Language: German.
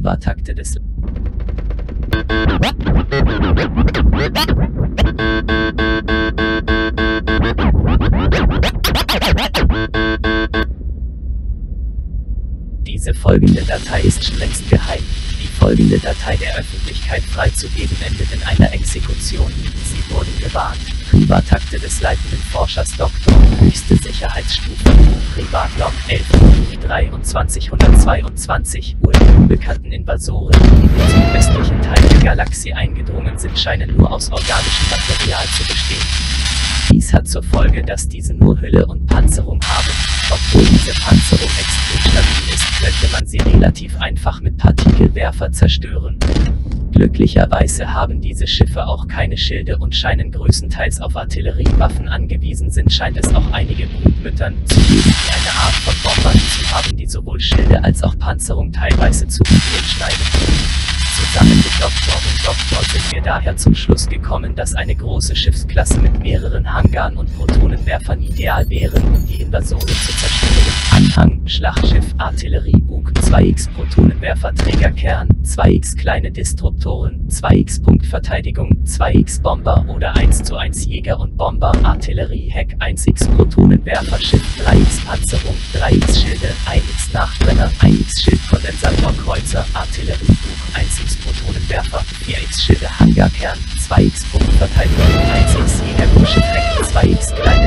Privatakte des Diese folgende Datei ist strengst geheim. Die folgende Datei der Öffentlichkeit freizugeben endet in einer Exekution. Sie wurden gewarnt. Privatakte des leitenden Forschers Dr. Höchste Sicherheitsstufe. Privatlog 11. 2322 Uhr. Die unbekannten Invasoren, die in den südwestlichen Teil der Galaxie eingedrungen sind, scheinen nur aus organischem Material zu bestehen. Dies hat zur Folge, dass diese nur Hülle und Panzerung haben. Obwohl diese Panzerung extrem stabil ist, könnte man sie relativ einfach mit Partikelwerfer zerstören. Glücklicherweise haben diese Schiffe auch keine Schilde und scheinen größtenteils auf Artilleriewaffen angewiesen sind, scheint es auch einige Brutmüttern zu geben, die eine Art von Bombern zu haben, die sowohl Schilde als auch Panzerung teilweise zu Umgehen schneiden. Zusammen mit Doktor und Doktor sind wir daher zum Schluss gekommen, dass eine große Schiffsklasse mit mehreren Hangaren und Protonenwerfern ideal wäre, um die Invasoren zu zerstören. Anhang: Schlachtschiff, Artilleriebug, 2x Protonenwerfer, Trägerkern, 2x kleine Disruptoren, 2x Punktverteidigung, 2x Bomber oder 1:1 Jäger und Bomber, Artillerieheck, 1x Protonenwerfer, Schiff, 3x Panzerung, 3x Schilde, 1x Nachbrenner, 1x Schildkondensator, Kreuzer, Artilleriebug, 1x Protonenwerfer, 4x Schilde, Hangarkern, 2x Punktverteidigung, 1x Jäger, Schiffheck, 2x kleine